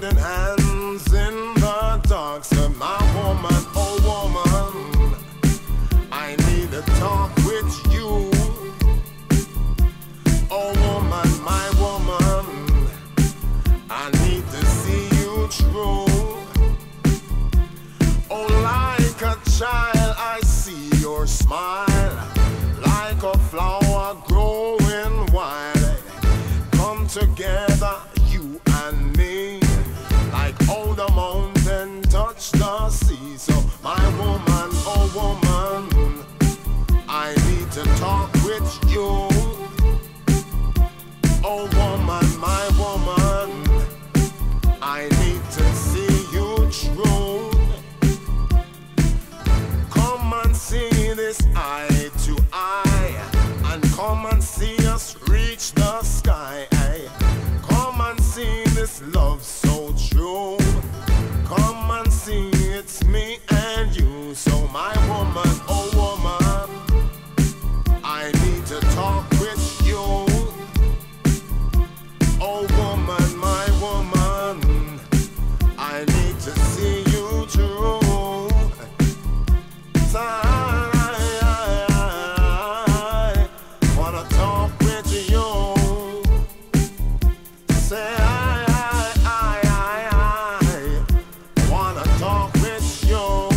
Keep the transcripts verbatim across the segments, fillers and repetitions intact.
holding hands in the dark. So my woman, oh woman, I need to talk with you. Oh woman, my woman, I need to see you true. Oh, like a child I see your smile, like a flower growing wild. Come together, you and me, like how the mountain touch the sea. So my woman, oh woman, I need to talk with you. Oh woman, my woman, I need to see you true. Come and see this eye to eye, and come and see us reach the sky. Come and see this love so true. Come and see it's me and you. So my woman, oh woman, I need to talk with you. Oh woman, my woman, I need to see you true. So I, I, I wanna talk with you. Say I, I, I, I wanna talk with you.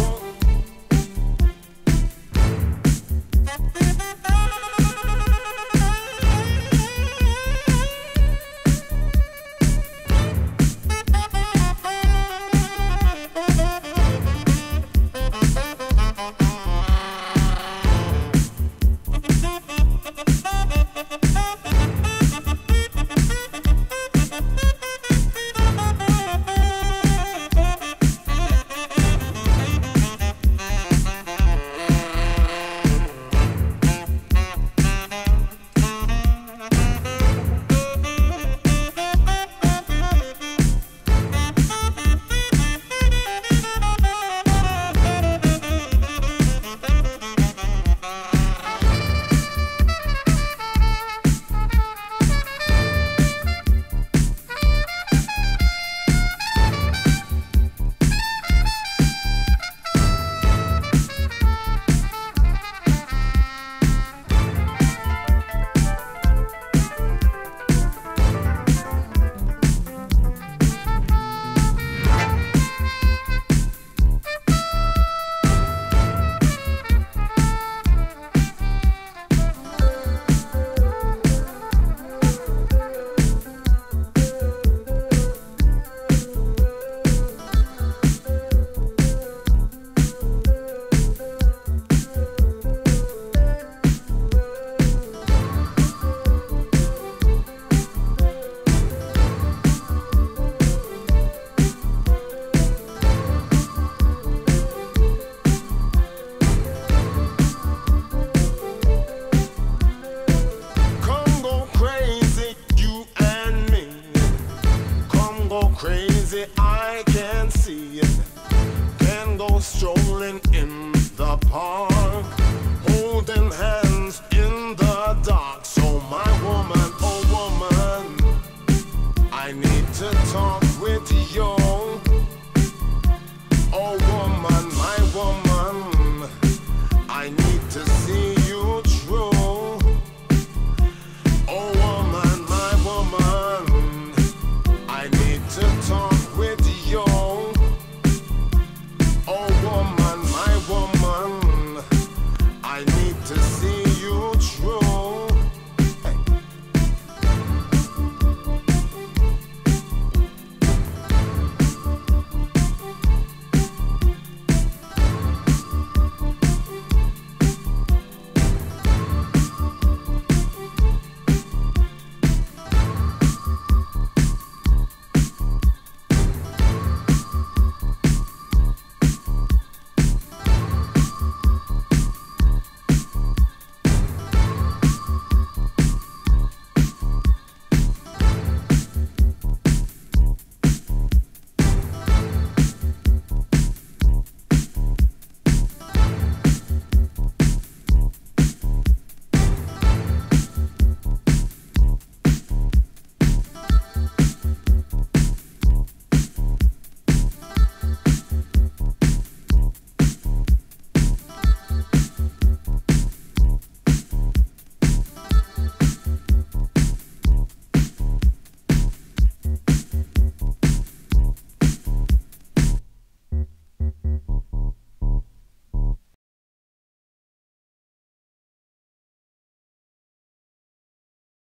Crazy, I can see it. Can go strolling in the park, holding hands in the dark. So my woman, oh woman, I need to talk